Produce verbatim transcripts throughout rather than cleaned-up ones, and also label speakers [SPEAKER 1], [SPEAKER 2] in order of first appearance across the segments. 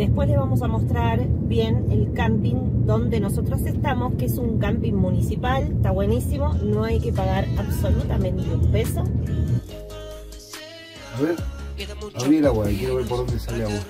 [SPEAKER 1] Después les vamos a mostrar bien el camping donde nosotros estamos, que es un camping municipal, está buenísimo, no hay que pagar absolutamente un peso.
[SPEAKER 2] A ver, abrí el agua y quiero ver por dónde sale agua.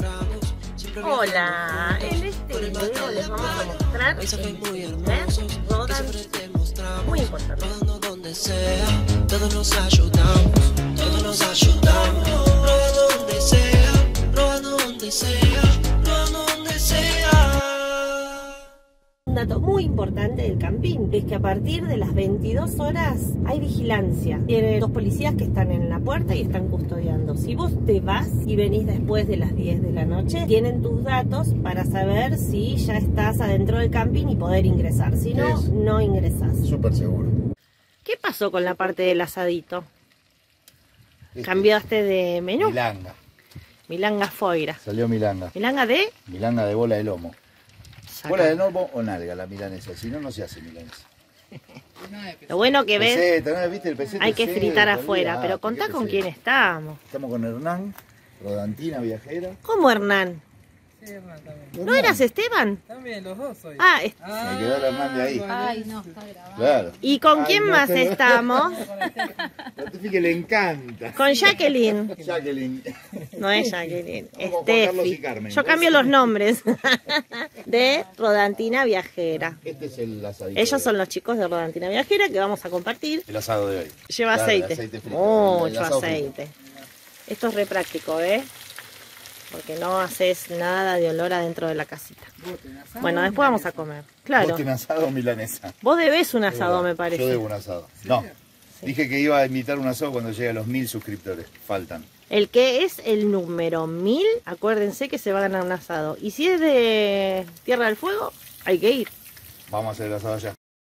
[SPEAKER 1] Hola, en este video les vamos a mostrar el primer Rodan, muy importante.
[SPEAKER 3] Todos nos ayudamos, todos nos ayudamos, roba donde sea, roba donde sea, roba donde sea.
[SPEAKER 1] Un dato muy importante del camping es que a partir de las veintidós horas hay vigilancia. Tiene dos policías que están en la puerta y están custodiando. Si vos te vas y venís después de las diez de la noche, tienen tus datos para saber si ya estás adentro del camping y poder ingresar. Si no, no ingresás.
[SPEAKER 2] Súper seguro.
[SPEAKER 1] ¿Qué pasó con la parte del asadito?
[SPEAKER 2] Este,
[SPEAKER 1] ¿Cambiaste de menú?
[SPEAKER 2] Milanga.
[SPEAKER 1] Milanga foira.
[SPEAKER 2] Salió milanga.
[SPEAKER 1] ¿Milanga de?
[SPEAKER 2] Milanga de bola de lomo.
[SPEAKER 1] Saca.
[SPEAKER 2] Bola de lomo o nalga la milanesa. Si no, no se hace milanesa.
[SPEAKER 1] Lo bueno que ves,
[SPEAKER 2] Peseta, ¿no? ¿Viste el pesete?
[SPEAKER 1] hay que
[SPEAKER 2] Sí,
[SPEAKER 1] fritar
[SPEAKER 2] todavía.
[SPEAKER 1] afuera,
[SPEAKER 2] Ah,
[SPEAKER 1] pero
[SPEAKER 2] ¿por qué
[SPEAKER 1] contá con
[SPEAKER 2] peseta?
[SPEAKER 1] quién estamos.
[SPEAKER 2] Estamos con Hernán, Rodantina viajera.
[SPEAKER 1] ¿Cómo Hernán?
[SPEAKER 4] Sí, Hernán también.
[SPEAKER 1] ¿No eras Esteban?
[SPEAKER 4] También, los dos soy.
[SPEAKER 1] Ah, est-
[SPEAKER 2] Me quedó el Hernán de ahí.
[SPEAKER 5] Ay, no, está grabado.
[SPEAKER 2] Claro.
[SPEAKER 1] ¿y con
[SPEAKER 2] Ay,
[SPEAKER 1] quién
[SPEAKER 2] no,
[SPEAKER 1] más
[SPEAKER 2] pero-
[SPEAKER 1] estamos?
[SPEAKER 2] A Tefi le encanta.
[SPEAKER 1] Con Jacqueline.
[SPEAKER 2] Jacqueline.
[SPEAKER 1] No es Jacqueline, es
[SPEAKER 2] Como Juan Carlos y
[SPEAKER 1] Steffi.
[SPEAKER 2] Carmen.
[SPEAKER 1] Yo cambio los nombres. De Rodantina Viajera.
[SPEAKER 2] Este es el asadito.
[SPEAKER 1] Ellos son los chicos de Rodantina Viajera que vamos a compartir.
[SPEAKER 2] El asado de hoy.
[SPEAKER 1] Lleva
[SPEAKER 2] Claro, el
[SPEAKER 1] aceite.
[SPEAKER 2] aceite frito, el
[SPEAKER 1] Mucho
[SPEAKER 2] asado frito.
[SPEAKER 1] aceite. Esto es re práctico, ¿eh? Porque no haces nada de olor adentro de la casita. Bueno, después vamos a comer. Claro.
[SPEAKER 2] ¿Vos tenés asado o milanesa?
[SPEAKER 1] Vos debés un asado, me parece.
[SPEAKER 2] Yo debo un asado. No. Dije que iba a invitar un asado cuando llegue a los mil suscriptores. Faltan.
[SPEAKER 1] El que es el número mil, acuérdense que se va a ganar un asado. Y si es de Tierra del Fuego, hay que ir.
[SPEAKER 2] Vamos a hacer el asado allá.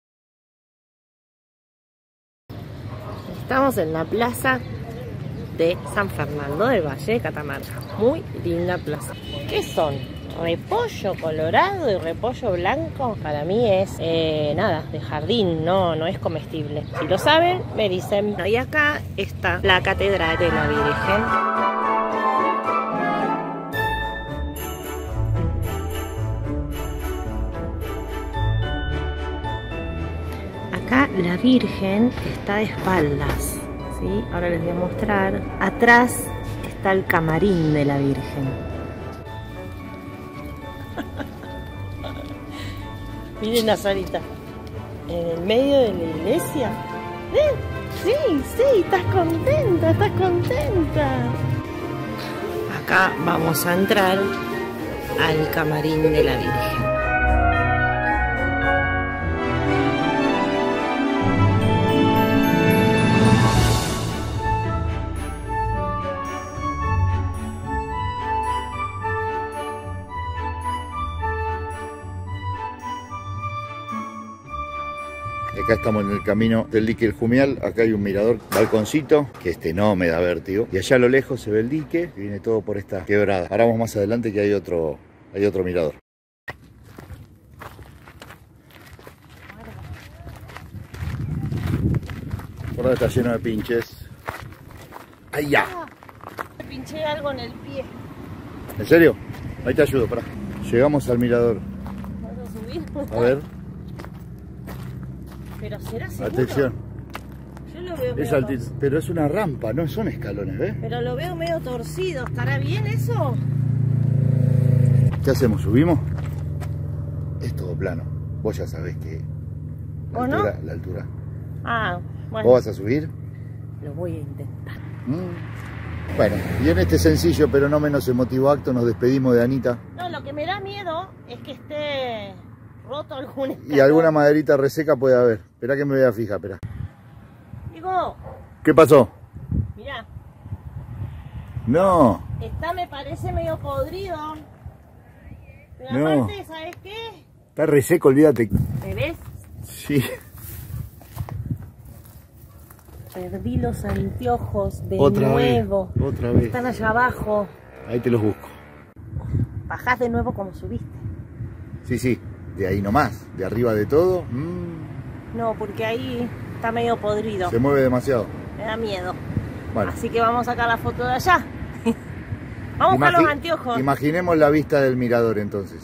[SPEAKER 1] Estamos en la plaza de San Fernando del Valle de Catamarca. Muy linda plaza. ¿Qué son? Repollo colorado y repollo blanco. Para mí es eh, nada, de jardín, no, no es comestible. Si lo saben, me dicen. Y acá está la Catedral de la Virgen. Acá la Virgen está de espaldas, ¿sí? Ahora les voy a mostrar. Atrás está el camarín de la Virgen. Miren a Sarita, en el medio de la iglesia. ¿Eh? Sí, sí, estás contenta, estás contenta. Acá vamos a entrar al camarín de la Virgen.
[SPEAKER 2] Acá estamos en el camino del dique El Jumial. Acá hay un mirador, balconcito, que este no me da vértigo. Y allá a lo lejos se ve el dique, que viene todo por esta quebrada. Ahora vamos más adelante que hay otro, hay otro mirador. Por ahora está lleno de pinches. ¡Ay, ya!
[SPEAKER 1] Me pinché algo en el pie.
[SPEAKER 2] ¿En serio? Ahí te ayudo, pará. Llegamos al mirador.
[SPEAKER 1] ¿Puedo subir?
[SPEAKER 2] A ver,
[SPEAKER 1] Pero será seguro.
[SPEAKER 2] atención.
[SPEAKER 1] Yo lo veo
[SPEAKER 2] Es
[SPEAKER 1] medio
[SPEAKER 2] alti-
[SPEAKER 1] torcido.
[SPEAKER 2] pero es una rampa, no son escalones, ¿ves?
[SPEAKER 1] Pero lo veo medio torcido. ¿Estará bien eso?
[SPEAKER 2] ¿Qué hacemos? ¿Subimos? Es todo plano. Vos ya sabés que la
[SPEAKER 1] ¿O no?
[SPEAKER 2] altura, la altura.
[SPEAKER 1] Ah, bueno.
[SPEAKER 2] ¿Vos vas a subir?
[SPEAKER 1] Lo voy a intentar.
[SPEAKER 2] Mm. Bueno, y en este sencillo pero no menos emotivo acto nos despedimos de Anita.
[SPEAKER 1] No, lo que me da miedo es que esté roto algún
[SPEAKER 2] Y
[SPEAKER 1] escalón.
[SPEAKER 2] alguna maderita reseca puede haber. Esperá que me voy a fijar, esperá.
[SPEAKER 1] Digo,
[SPEAKER 2] ¿Qué pasó?
[SPEAKER 1] mirá,
[SPEAKER 2] No.
[SPEAKER 1] esta me parece medio podrido. Pero
[SPEAKER 2] No.
[SPEAKER 1] aparte, ¿sabes qué?
[SPEAKER 2] Está reseco, olvídate.
[SPEAKER 1] ¿Me ves?
[SPEAKER 2] Sí.
[SPEAKER 1] Perdí los anteojos de
[SPEAKER 2] Otra
[SPEAKER 1] nuevo.
[SPEAKER 2] vez. Otra vez.
[SPEAKER 1] Están allá abajo.
[SPEAKER 2] Ahí te los busco.
[SPEAKER 1] Bajás de nuevo como subiste.
[SPEAKER 2] Sí, sí. De ahí nomás. De arriba de todo. mm,
[SPEAKER 1] No, porque ahí está medio podrido.
[SPEAKER 2] se mueve demasiado.
[SPEAKER 1] Me da miedo.
[SPEAKER 2] Bueno.
[SPEAKER 1] Así que vamos a sacar la foto de allá. Vamos a buscar
[SPEAKER 2] Imagi-
[SPEAKER 1] los anteojos.
[SPEAKER 2] Imaginemos la vista del mirador entonces.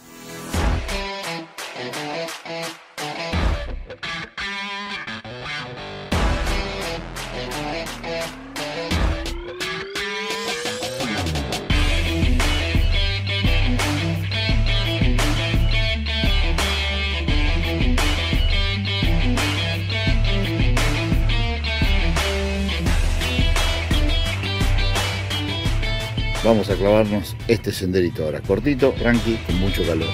[SPEAKER 2] Vamos a clavarnos este senderito ahora, cortito, tranqui, con mucho calor.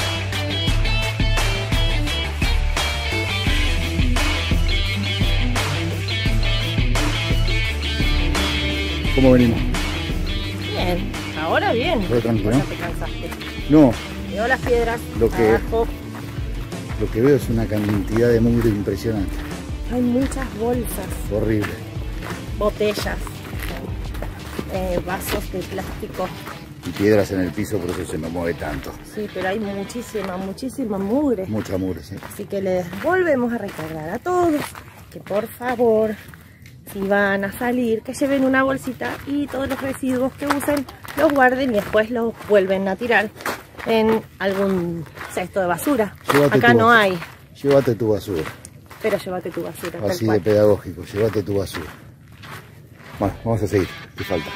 [SPEAKER 2] ¿Cómo venimos?
[SPEAKER 1] Bien, ahora bien.
[SPEAKER 2] Re tranquilo,
[SPEAKER 1] Ya
[SPEAKER 2] ¿no?
[SPEAKER 1] te cansaste.
[SPEAKER 2] No,
[SPEAKER 1] Veo las piedras
[SPEAKER 2] Lo que-
[SPEAKER 1] abajo.
[SPEAKER 2] lo que veo es una cantidad de mugre impresionante,
[SPEAKER 1] Hay muchas bolsas,
[SPEAKER 2] horrible.
[SPEAKER 1] botellas, eh, vasos de plástico.
[SPEAKER 2] Y piedras en el piso, por eso se me mueve tanto.
[SPEAKER 1] Sí, pero hay muchísima, muchísima mugre.
[SPEAKER 2] Mucha mugre, sí.
[SPEAKER 1] Así que les volvemos a recordar a todos que por favor, si van a salir, que lleven una bolsita y todos los residuos que usen los guarden y después los vuelven a tirar en algún cesto de basura.
[SPEAKER 2] Llévate
[SPEAKER 1] Acá
[SPEAKER 2] tu
[SPEAKER 1] no
[SPEAKER 2] basura.
[SPEAKER 1] hay,
[SPEAKER 2] Llévate tu basura.
[SPEAKER 1] pero llévate tu basura. tal
[SPEAKER 2] Así de
[SPEAKER 1] cual.
[SPEAKER 2] pedagógico, llévate tu basura. Bueno, vamos a seguir, ¿qué falta?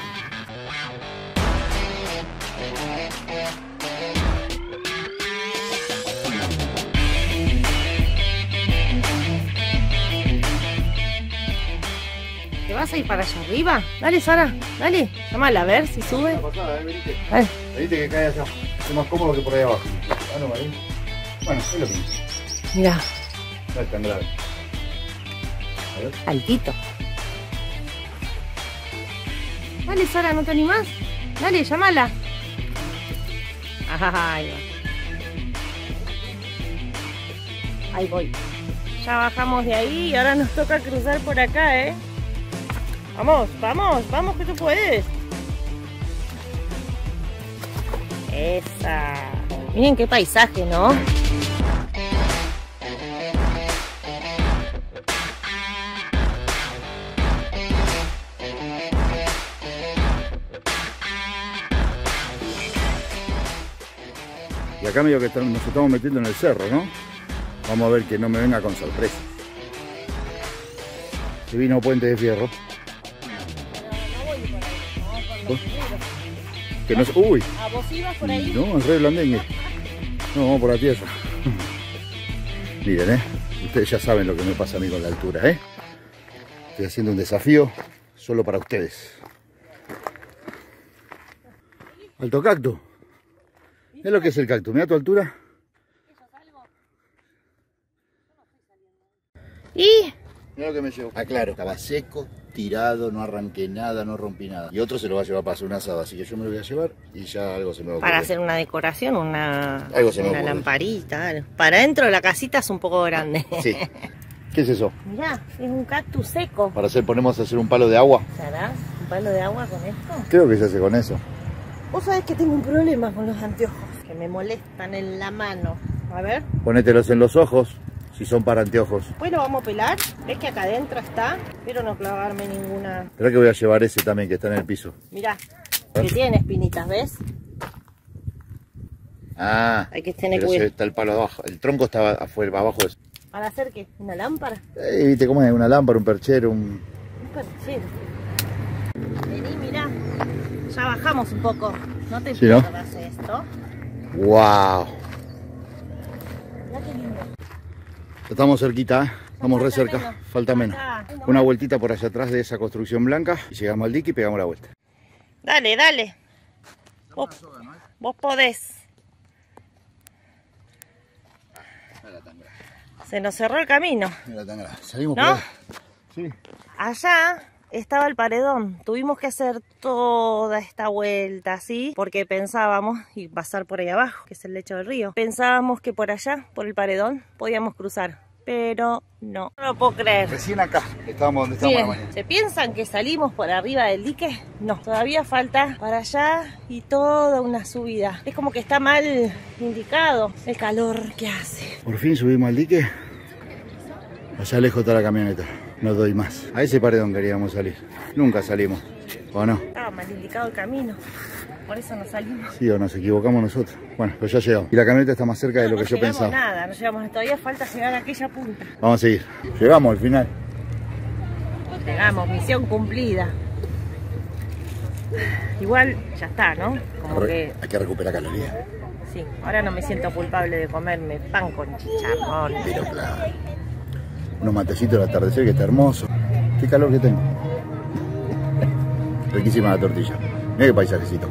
[SPEAKER 1] ¿Te vas a ir para allá arriba? Dale, Sara, dale. Llámala a ver si sube.
[SPEAKER 2] Venite,
[SPEAKER 1] Dale.
[SPEAKER 2] venite que cae allá. Es más cómodo que por ahí abajo. Ah, no, ahí. Bueno, es lo mismo.
[SPEAKER 1] Mirá,
[SPEAKER 2] No es tan grave. A ver.
[SPEAKER 1] altito. Dale, Sara, ¿no te animás? Dale, llámala. Ajá, ahí va. Ahí voy. Ya bajamos de ahí y ahora nos toca cruzar por acá, ¿eh? Vamos, vamos, vamos que tú puedes. Esa. Miren qué paisaje, ¿no?
[SPEAKER 2] Y acá medio que estamos- nos estamos metiendo en el cerro, ¿no? Vamos a ver que no me venga con sorpresa. Se vino Puente de Fierro. Que no es... ¡Uy!
[SPEAKER 1] ¿A vos ibas por ahí?
[SPEAKER 2] No, es re blandengue. No, vamos por la tierra. Miren, ¿eh? Ustedes ya saben lo que me pasa a mí con la altura, ¿eh? Estoy haciendo un desafío solo para ustedes. Alto cactus. Es lo que es el cactus. Mira tu altura.
[SPEAKER 1] ¿Y?
[SPEAKER 2] Mira lo que me llevo. Ah, claro, estaba seco, tirado, no arranqué nada, no rompí nada. Y otro se lo va a llevar para hacer un asado, así que yo me lo voy a llevar y ya algo se me va a ocurrir.
[SPEAKER 1] Para hacer una decoración, una,
[SPEAKER 2] Algo se me
[SPEAKER 1] una
[SPEAKER 2] ocurre.
[SPEAKER 1] lamparita. algo. Para dentro de la casita es un poco grande.
[SPEAKER 2] Sí. ¿Qué es eso?
[SPEAKER 1] Mirá, es un cactus seco.
[SPEAKER 2] Para hacer, ponemos a hacer un palo de agua.
[SPEAKER 1] ¿Será un palo de agua con esto?
[SPEAKER 2] Creo que se hace con eso.
[SPEAKER 1] Vos sabés que tengo un problema con los anteojos, que me molestan en la mano. A ver,
[SPEAKER 2] Ponételos en los ojos, si son para anteojos.
[SPEAKER 1] después lo vamos a pelar. Ves que acá adentro está, pero no clavarme ninguna.
[SPEAKER 2] Espera que voy a llevar ese también que está en el piso.
[SPEAKER 1] Mirá, que tiene espinitas, ¿ves?
[SPEAKER 2] Ah,
[SPEAKER 1] Hay que tener
[SPEAKER 2] pero
[SPEAKER 1] cuidado.
[SPEAKER 2] se- está el palo abajo. El tronco estaba afuera, abajo de eso.
[SPEAKER 1] ¿Para hacer qué? ¿Una lámpara?
[SPEAKER 2] Eh, ¿Viste cómo es? Una lámpara, un perchero, un...
[SPEAKER 1] Un perchero. Vení, mirá. Ya bajamos un poco. No te
[SPEAKER 2] Sí, ¿no?
[SPEAKER 1] pierdas esto.
[SPEAKER 2] ¡Wow!
[SPEAKER 1] Mirá qué lindo.
[SPEAKER 2] Estamos cerquita, ¿eh? Estamos re
[SPEAKER 1] Falta
[SPEAKER 2] cerca.
[SPEAKER 1] menos.
[SPEAKER 2] Falta menos.
[SPEAKER 1] Falta.
[SPEAKER 2] Una vueltita por allá atrás de esa construcción blanca y llegamos al dique y pegamos la vuelta.
[SPEAKER 1] Dale, dale. Vos, vos podés. Se nos cerró el camino.
[SPEAKER 2] Mira tan grave. Salimos
[SPEAKER 1] ¿No?
[SPEAKER 2] por ahí. Sí.
[SPEAKER 1] Allá estaba el paredón. Tuvimos que hacer toda esta vuelta, ¿sí? Porque pensábamos, y pasar por ahí abajo, que es el lecho del río. Pensábamos que por allá, por el paredón, podíamos cruzar. Pero no. No lo puedo creer.
[SPEAKER 2] Recién acá. Estábamos donde estábamos
[SPEAKER 1] Bien,
[SPEAKER 2] la mañana.
[SPEAKER 1] ¿se piensan que salimos por arriba del dique? No, todavía falta para allá y toda una subida. Es como que está mal indicado el calor que hace.
[SPEAKER 2] Por fin subimos al dique. Allá lejos está la camioneta. No doy más. A ese paredón queríamos salir. Nunca salimos. ¿O no?
[SPEAKER 1] Estaba mal indicado el camino. por eso nos salimos.
[SPEAKER 2] Sí, o nos equivocamos nosotros. Bueno, pues ya llegamos. Y la camioneta está más cerca de
[SPEAKER 1] No,
[SPEAKER 2] lo que
[SPEAKER 1] no
[SPEAKER 2] yo
[SPEAKER 1] llegamos
[SPEAKER 2] pensaba.
[SPEAKER 1] nada, no llegamos, todavía falta llegar a aquella punta.
[SPEAKER 2] Vamos a seguir. Llegamos al final.
[SPEAKER 1] Llegamos, misión cumplida. Igual ya está, ¿no? Como que
[SPEAKER 2] Hay que recuperar calorías.
[SPEAKER 1] sí, ahora no me siento culpable de comerme pan con chicharrón.
[SPEAKER 2] Pero claro. Unos matecitos al atardecer que está hermoso. Qué calor que tengo. Riquísima la tortilla. Mira qué paisajecito.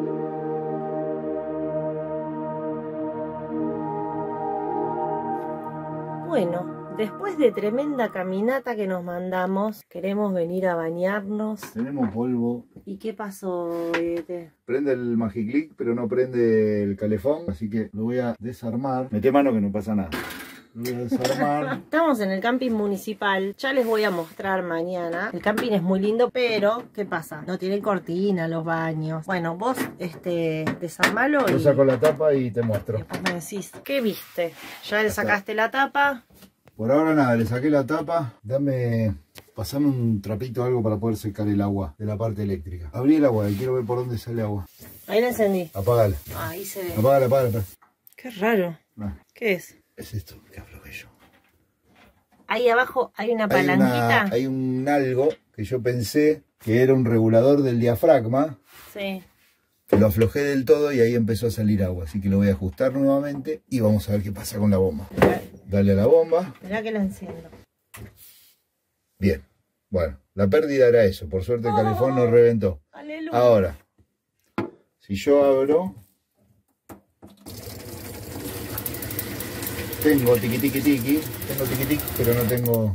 [SPEAKER 1] Bueno, después de tremenda caminata que nos mandamos, queremos venir a bañarnos.
[SPEAKER 2] Tenemos polvo.
[SPEAKER 1] ¿Y qué pasó, Ete?
[SPEAKER 2] Prende el Magiclick, pero no prende el calefón. Así que lo voy a desarmar. Mete mano que no pasa nada. Lo voy a desarmar.
[SPEAKER 1] Estamos en el camping municipal, ya les voy a mostrar mañana. El camping es muy lindo, pero ¿qué pasa? No tienen cortina los baños. Bueno, vos este, desarmalo
[SPEAKER 2] Yo
[SPEAKER 1] y
[SPEAKER 2] saco la tapa y te muestro.
[SPEAKER 1] después me decís, ¿qué viste? Ya le sacaste la tapa.
[SPEAKER 2] Por ahora nada, le saqué la tapa. Dame, pasame un trapito o algo para poder secar el agua de la parte eléctrica. Abrí el agua y quiero ver por dónde sale agua.
[SPEAKER 1] Ahí la encendí.
[SPEAKER 2] Apágala.
[SPEAKER 1] Ahí se ve.
[SPEAKER 2] Apágala, apágala.
[SPEAKER 1] Qué raro.
[SPEAKER 2] No,
[SPEAKER 1] ¿Qué es?
[SPEAKER 2] es esto que aflojé yo.
[SPEAKER 1] Ahí abajo hay una
[SPEAKER 2] Hay,
[SPEAKER 1] palanquita.
[SPEAKER 2] una, hay un algo que yo pensé que era un regulador del diafragma.
[SPEAKER 1] Sí.
[SPEAKER 2] Lo aflojé del todo y ahí empezó a salir agua. Así que lo voy a ajustar nuevamente y vamos a ver qué pasa con la bomba. Dale a la bomba.
[SPEAKER 1] Mirá que la enciendo.
[SPEAKER 2] Bien. Bueno, la pérdida era eso. Por suerte el calefón no reventó.
[SPEAKER 1] Aleluya.
[SPEAKER 2] Ahora, si yo abro, tengo tiqui tiqui tiqui, tengo tiqui tiqui, pero no tengo...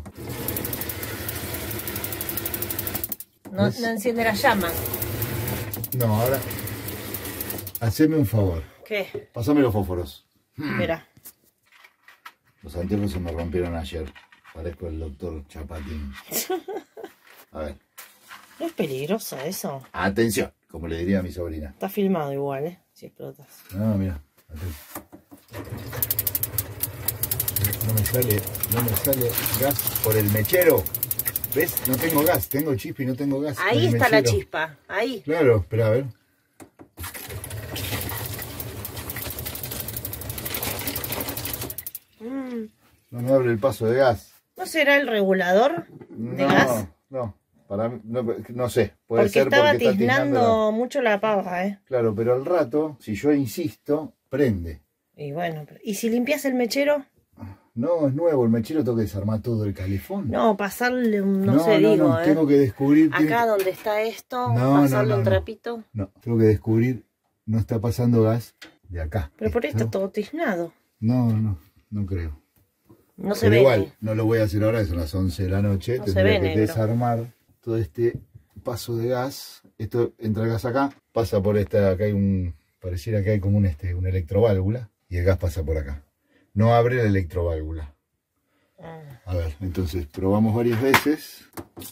[SPEAKER 1] No,
[SPEAKER 2] ¿Ves?
[SPEAKER 1] no enciende la llama.
[SPEAKER 2] No, ahora, haceme un favor,
[SPEAKER 1] ¿Qué?
[SPEAKER 2] pásame los fósforos.
[SPEAKER 1] Mira.
[SPEAKER 2] Los anteojos se me rompieron ayer, parezco el doctor Chapatín. A ver,
[SPEAKER 1] ¿No es peligroso eso?
[SPEAKER 2] atención, como le diría a mi sobrina.
[SPEAKER 1] Está filmado igual, ¿eh? Si explotas.
[SPEAKER 2] No, mira, atención. No me sale, no me sale gas por el mechero. ¿Ves? No tengo gas, tengo chispa y no tengo gas.
[SPEAKER 1] Ahí
[SPEAKER 2] por el
[SPEAKER 1] está la
[SPEAKER 2] mechero.
[SPEAKER 1] chispa. Ahí.
[SPEAKER 2] Claro, espera, a ver.
[SPEAKER 1] Mm.
[SPEAKER 2] No me abre el paso de gas.
[SPEAKER 1] ¿No será el regulador de
[SPEAKER 2] No,
[SPEAKER 1] gas?
[SPEAKER 2] no, para mí, no, no sé. Puede
[SPEAKER 1] Porque
[SPEAKER 2] ser
[SPEAKER 1] estaba
[SPEAKER 2] porque está
[SPEAKER 1] tiznando
[SPEAKER 2] tiznando
[SPEAKER 1] mucho la pava, ¿eh?
[SPEAKER 2] la- Claro, pero al rato, si yo insisto, prende.
[SPEAKER 1] Y bueno, pero- ¿y si limpias el mechero?
[SPEAKER 2] No, es nuevo, el mechero tengo que desarmar todo el calefón.
[SPEAKER 1] No, pasarle un, no,
[SPEAKER 2] no,
[SPEAKER 1] sé,
[SPEAKER 2] no,
[SPEAKER 1] digo,
[SPEAKER 2] no,
[SPEAKER 1] ¿eh?
[SPEAKER 2] tengo que descubrir... tiene
[SPEAKER 1] Acá
[SPEAKER 2] que-
[SPEAKER 1] donde está esto,
[SPEAKER 2] No,
[SPEAKER 1] pasarle
[SPEAKER 2] no, no,
[SPEAKER 1] un
[SPEAKER 2] no.
[SPEAKER 1] trapito.
[SPEAKER 2] No, tengo que descubrir, no está pasando gas de acá.
[SPEAKER 1] Pero por ahí está
[SPEAKER 2] ¿Esto?
[SPEAKER 1] todo tiznado.
[SPEAKER 2] No, no, no creo.
[SPEAKER 1] No se
[SPEAKER 2] Pero
[SPEAKER 1] ve.
[SPEAKER 2] igual, no lo voy a hacer ahora, son las once de la noche.
[SPEAKER 1] No se
[SPEAKER 2] Tendría
[SPEAKER 1] ve
[SPEAKER 2] que
[SPEAKER 1] negro.
[SPEAKER 2] desarmar todo este paso de gas. Esto entra el gas acá, pasa por esta, acá hay un, pareciera que hay como un, este, una electroválvula, y el gas pasa por acá. No abre la electroválvula.
[SPEAKER 1] Ah.
[SPEAKER 2] A ver, entonces probamos varias veces.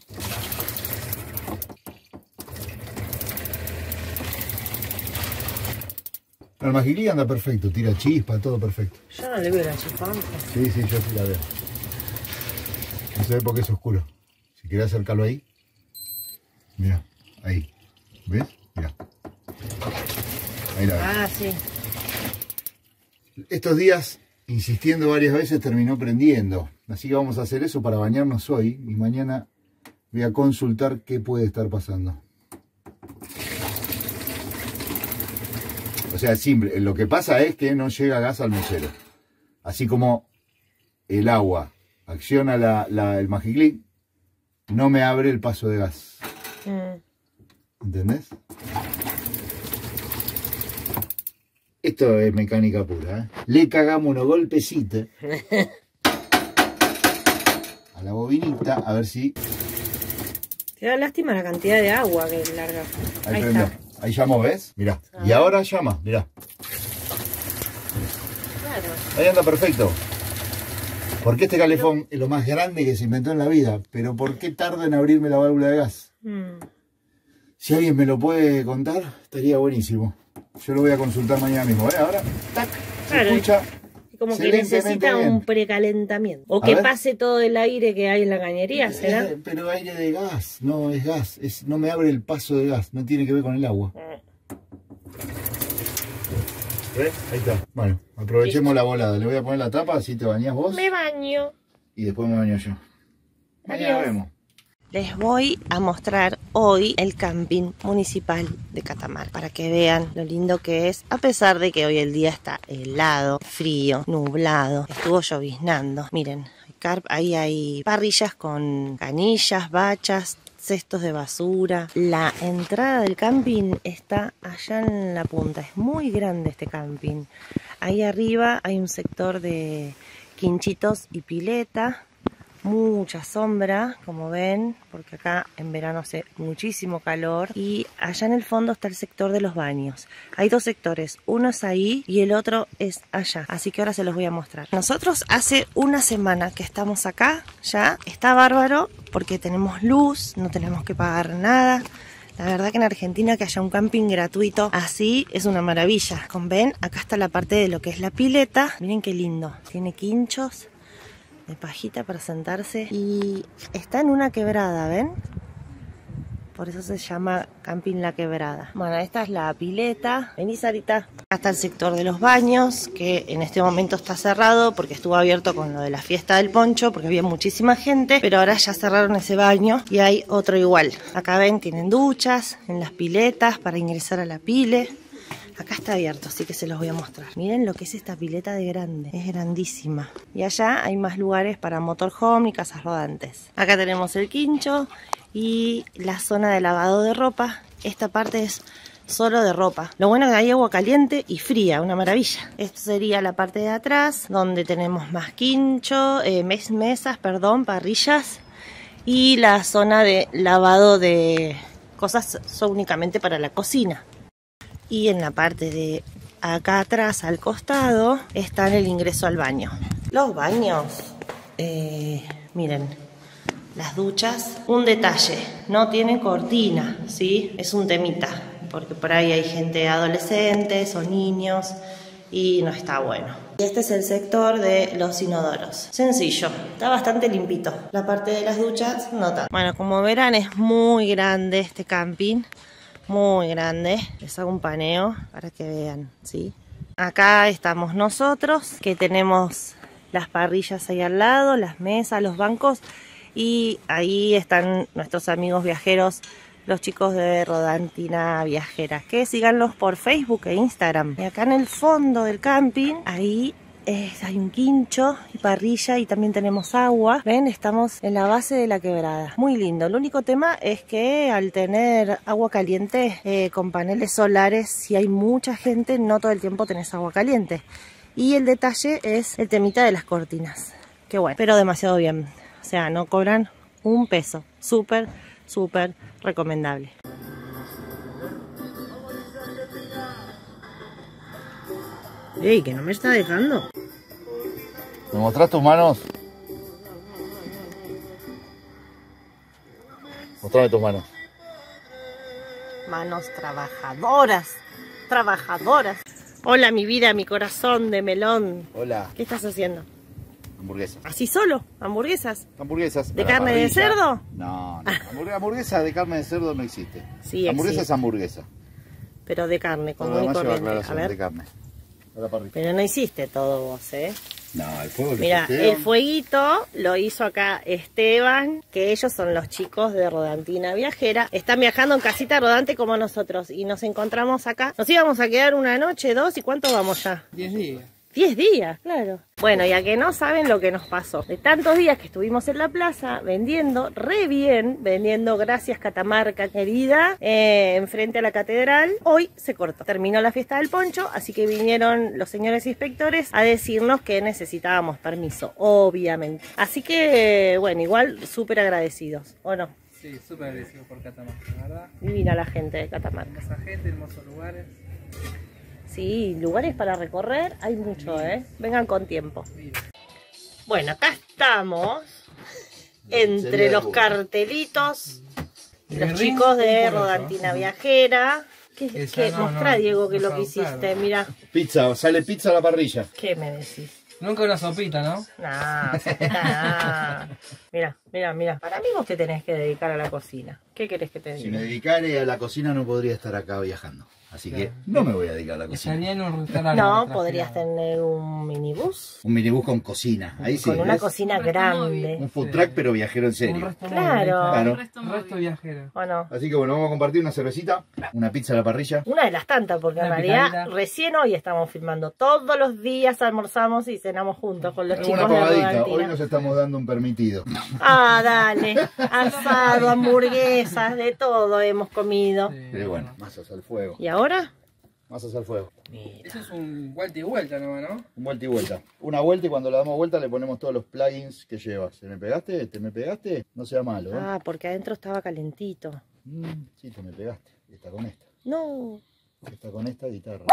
[SPEAKER 2] El Magiclick anda perfecto, tira chispa, todo perfecto.
[SPEAKER 1] Yo no le veo la chispa antes.
[SPEAKER 2] Sí, sí, yo sí la veo. No se ve porque es oscuro. Si querés acercarlo ahí. Mira, ahí. ¿Ves? Mira. Ahí la ves.
[SPEAKER 1] Ah, sí.
[SPEAKER 2] Estos días, insistiendo varias veces, terminó prendiendo. Así que vamos a hacer eso para bañarnos hoy. Y mañana voy a consultar qué puede estar pasando. O sea, simple. Lo que pasa es que no llega gas al mechero. Así como el agua acciona la, la, el Magiclick, no me abre el paso de gas.
[SPEAKER 1] Mm.
[SPEAKER 2] ¿Entendés? Esto es mecánica pura, ¿eh? Le cagamos unos golpecitos a la bobinita, a ver si...
[SPEAKER 1] Te da lástima la cantidad de agua que larga.
[SPEAKER 2] Ahí,
[SPEAKER 1] Ahí
[SPEAKER 2] prende.
[SPEAKER 1] está.
[SPEAKER 2] Ahí llamó, ¿ves? Mirá.
[SPEAKER 1] Ah.
[SPEAKER 2] Y ahora llama, mirá.
[SPEAKER 1] Claro.
[SPEAKER 2] Ahí anda perfecto. Porque este calefón es lo más grande que se inventó en la vida. Pero ¿por qué tarda en abrirme la válvula de gas?
[SPEAKER 1] Mm.
[SPEAKER 2] Si alguien me lo puede contar, estaría buenísimo. Yo lo voy a consultar mañana mismo. ¿Eh? Ahora, tac, se
[SPEAKER 1] Claro.
[SPEAKER 2] escucha.
[SPEAKER 1] Como que
[SPEAKER 2] excelentemente
[SPEAKER 1] necesita
[SPEAKER 2] bien.
[SPEAKER 1] un precalentamiento. O
[SPEAKER 2] A
[SPEAKER 1] que
[SPEAKER 2] ver.
[SPEAKER 1] pase todo el aire que hay en la cañería, ¿será?
[SPEAKER 2] Eh, pero aire de gas, no es gas. Es, no me abre el paso de gas, no tiene que ver con el agua. ¿Ves? Ahí está. Bueno, aprovechemos la volada. Le voy a poner la tapa, así te bañás vos.
[SPEAKER 1] Me baño.
[SPEAKER 2] Y después me baño yo. Mañana
[SPEAKER 1] Adiós.
[SPEAKER 2] vemos.
[SPEAKER 1] Les voy a mostrar hoy el camping municipal de Catamarca para que vean lo lindo que es, a pesar de que hoy el día está helado, frío, nublado, estuvo lloviznando. Miren, ahí hay parrillas con canillas, bachas, cestos de basura. La entrada del camping está allá en la punta, es muy grande este camping. Ahí arriba hay un sector de quinchitos y pileta. Mucha sombra, como ven, porque acá en verano hace muchísimo calor. Y allá en el fondo está el sector de los baños. Hay dos sectores, uno es ahí y el otro es allá. Así que ahora se los voy a mostrar. Nosotros hace una semana que estamos acá, ya está bárbaro porque tenemos luz, no tenemos que pagar nada. La verdad que en Argentina que haya un camping gratuito así es una maravilla. Como ven, acá está la parte de lo que es la pileta. Miren qué lindo, tiene quinchos de pajita para sentarse y está en una quebrada, ¿ven? Por eso se llama Camping La Quebrada. Bueno, esta es la pileta. Vení, Sarita. Acá está el sector de los baños, que en este momento está cerrado porque estuvo abierto con lo de la fiesta del poncho, porque había muchísima gente, pero ahora ya cerraron ese baño y hay otro igual. Acá ven, tienen duchas en las piletas para ingresar a la pile. Acá está abierto, así que se los voy a mostrar. Miren lo que es esta pileta de grande. Es grandísima. Y allá hay más lugares para motorhome y casas rodantes. Acá tenemos el quincho y la zona de lavado de ropa. Esta parte es solo de ropa. Lo bueno es que hay agua caliente y fría, una maravilla. Esto sería la parte de atrás, donde tenemos más quincho, eh, mes, mesas, perdón, parrillas. Y la zona de lavado de cosas son únicamente para la cocina. Y en la parte de acá atrás, al costado, está el ingreso al baño. Los baños, eh, miren, las duchas, un detalle, no tienen cortina, ¿sí? Es un temita, porque por ahí hay gente adolescentes o niños y no está bueno. Y este es el sector de los inodoros. Sencillo, está bastante limpito. La parte de las duchas, no tanto. Bueno, como verán, es muy grande este camping. Muy grande, les hago un paneo para que vean, ¿sí? Acá estamos nosotros, que tenemos las parrillas ahí al lado, las mesas, los bancos, y ahí están nuestros amigos viajeros, los chicos de Rodantina Viajera, que síganlos por Facebook e Instagram. Y acá en el fondo del camping, ahí Es, hay un quincho y parrilla y también tenemos agua. Ven, estamos en la base de la quebrada. Muy lindo. El único tema es que al tener agua caliente eh, con paneles solares, si hay mucha gente, no todo el tiempo tenés agua caliente. Y el detalle es el temita de las cortinas. Qué bueno, pero demasiado bien. O sea, no cobran un peso. Súper, súper recomendable. Ey, que no me está dejando.
[SPEAKER 2] ¿Me mostrás tus manos? Mostrame tus manos.
[SPEAKER 1] Manos trabajadoras. Trabajadoras. Hola, mi vida, mi corazón de melón.
[SPEAKER 2] Hola.
[SPEAKER 1] ¿Qué estás haciendo?
[SPEAKER 2] Hamburguesa.
[SPEAKER 1] ¿Así solo? ¿Hamburguesas?
[SPEAKER 2] Hamburguesas.
[SPEAKER 1] ¿De
[SPEAKER 2] a la
[SPEAKER 1] carne de
[SPEAKER 2] parrilla.
[SPEAKER 1] cerdo?
[SPEAKER 2] No, no. Hamburguesa, hamburguesa de carne de cerdo no existe.
[SPEAKER 1] Sí,
[SPEAKER 2] hamburguesa
[SPEAKER 1] existe.
[SPEAKER 2] es hamburguesa.
[SPEAKER 1] Pero de carne,
[SPEAKER 2] Todo
[SPEAKER 1] común
[SPEAKER 2] lo
[SPEAKER 1] y
[SPEAKER 2] demás lleva
[SPEAKER 1] corriente. A
[SPEAKER 2] aclaración
[SPEAKER 1] ver.
[SPEAKER 2] de carne. A la parrilla.
[SPEAKER 1] Pero no hiciste todo vos, ¿eh?
[SPEAKER 2] No, el fuego.
[SPEAKER 1] Mira, el fueguito lo hizo acá Esteban, que ellos son los chicos de Rodantina Viajera. Están viajando en casita rodante como nosotros y nos encontramos acá. Nos íbamos a quedar una noche, dos, ¿y cuánto vamos ya?
[SPEAKER 4] Diez días.
[SPEAKER 1] Diez días, claro. Bueno, ya que no saben lo que nos pasó. De tantos días que estuvimos en la plaza vendiendo, re bien, vendiendo, gracias Catamarca querida, eh, enfrente a la catedral, hoy se cortó. Terminó la fiesta del poncho, así que vinieron los señores inspectores a decirnos que necesitábamos permiso, obviamente. Así que, bueno, igual súper agradecidos, ¿o no?
[SPEAKER 4] Sí, súper agradecido por Catamarca, la verdad.
[SPEAKER 1] Divina la gente de Catamarca.
[SPEAKER 4] Hermosa gente, hermosos lugares.
[SPEAKER 1] Sí, lugares para recorrer hay mucho, ¿eh? Vengan con tiempo. Bueno, acá estamos entre los cartelitos y los chicos de Rodantina Viajera. ¿Qué, qué? Mostrá, Diego, que lo que hiciste, mira.
[SPEAKER 2] Pizza, sale pizza a la parrilla.
[SPEAKER 1] ¿Qué me decís?
[SPEAKER 4] Nunca una sopita, ¿no?
[SPEAKER 1] Nah, sopita, nah. Mira, mira, mira. Para mí vos te tenés que dedicar a la cocina. ¿Qué querés que te
[SPEAKER 2] Si
[SPEAKER 1] diga?
[SPEAKER 2] me dedicara a la cocina no podría estar acá viajando. Así que no me voy a dedicar a la cocina.
[SPEAKER 4] Estaría en un restaurante.
[SPEAKER 1] No,
[SPEAKER 4] extranjero.
[SPEAKER 1] podrías tener un minibús
[SPEAKER 2] Un minibús con cocina. Ahí sí.
[SPEAKER 1] con una
[SPEAKER 2] ¿ves?
[SPEAKER 1] cocina
[SPEAKER 5] Un resto
[SPEAKER 1] grande.
[SPEAKER 2] Un food
[SPEAKER 4] Sí.
[SPEAKER 2] truck pero viajero en
[SPEAKER 4] Un
[SPEAKER 2] serio.
[SPEAKER 4] resto
[SPEAKER 1] Claro.
[SPEAKER 4] móvil,
[SPEAKER 2] Claro.
[SPEAKER 5] Un resto
[SPEAKER 4] Un
[SPEAKER 5] móvil.
[SPEAKER 4] resto viajero.
[SPEAKER 1] ¿O no?
[SPEAKER 2] Así que bueno, vamos a compartir una cervecita, una pizza a la parrilla.
[SPEAKER 1] Una de las tantas, porque en
[SPEAKER 4] Una
[SPEAKER 1] realidad
[SPEAKER 4] picadita.
[SPEAKER 1] recién hoy estamos filmando. Todos los días almorzamos y cenamos juntos con los
[SPEAKER 2] Una
[SPEAKER 1] chicos de
[SPEAKER 2] pavadita. Hoy
[SPEAKER 1] Argentina.
[SPEAKER 2] nos estamos dando un permitido.
[SPEAKER 1] Ah, dale. Asado, hamburguesas, de todo hemos comido.
[SPEAKER 4] Sí.
[SPEAKER 2] Pero bueno, masas al fuego.
[SPEAKER 1] ¿Y ahora?
[SPEAKER 2] Masas al fuego.
[SPEAKER 4] Eso es un vuelta y vuelta nomás, ¿no?
[SPEAKER 2] Un vuelta y vuelta. Una vuelta y cuando le damos vuelta le ponemos todos los plugins que lleva. ¿Se me pegaste? ¿Te me pegaste? No sea malo, ¿eh?
[SPEAKER 1] Ah, porque adentro estaba calentito.
[SPEAKER 2] Mm, sí, te me pegaste. Y está con esta.
[SPEAKER 1] No.
[SPEAKER 2] Está con esta guitarra.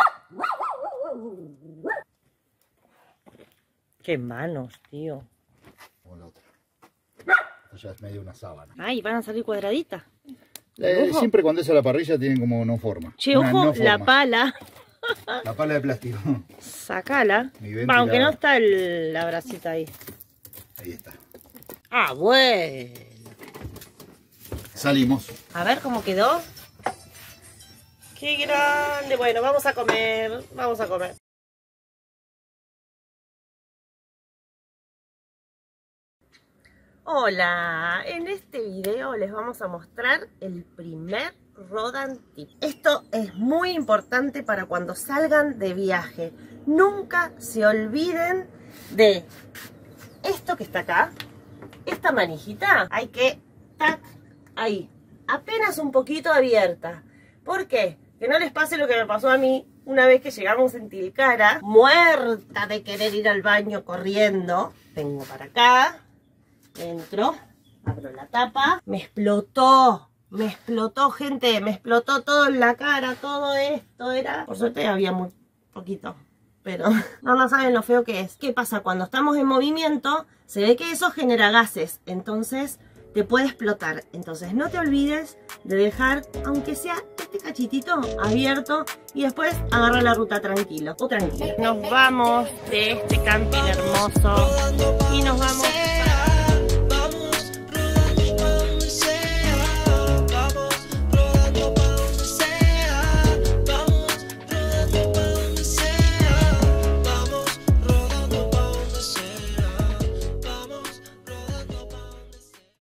[SPEAKER 1] Qué manos, tío.
[SPEAKER 2] Como la otra. Esto ya es medio una sábana.
[SPEAKER 1] Ay, van a salir cuadraditas.
[SPEAKER 2] Eh,
[SPEAKER 1] Ojo.
[SPEAKER 2] siempre cuando es a la parrilla tienen como no forma.
[SPEAKER 1] Che,
[SPEAKER 2] Una
[SPEAKER 1] ojo,
[SPEAKER 2] no
[SPEAKER 1] la
[SPEAKER 2] forma.
[SPEAKER 1] pala.
[SPEAKER 2] La pala de plástico.
[SPEAKER 1] Sacala.
[SPEAKER 2] Mi
[SPEAKER 1] Va, aunque
[SPEAKER 2] ventilador.
[SPEAKER 1] no está el- la bracita ahí.
[SPEAKER 2] Ahí está.
[SPEAKER 1] Ah, bueno.
[SPEAKER 2] Salimos.
[SPEAKER 1] A ver cómo quedó. Qué grande. Bueno, vamos a comer. Vamos a comer. Hola, en este video les vamos a mostrar el primer Rodan Tip. Esto es muy importante para cuando salgan de viaje. Nunca se olviden de esto que está acá, esta manijita. Hay que, tac, ahí, apenas un poquito abierta. ¿Por qué? Que no les pase lo que me pasó a mí una vez que llegamos en Tilcara, muerta de querer ir al baño corriendo. Vengo para acá. Entro, abro la tapa, me explotó, me explotó, gente, me explotó todo en la cara, todo esto era... Por suerte había muy poquito, pero no, no saben lo feo que es. ¿Qué pasa? Cuando estamos en movimiento, se ve que eso genera gases, entonces te puede explotar. Entonces no te olvides de dejar, aunque sea este cachitito abierto, y después agarra la ruta tranquilo o tranquila. Nos vamos de este camping hermoso.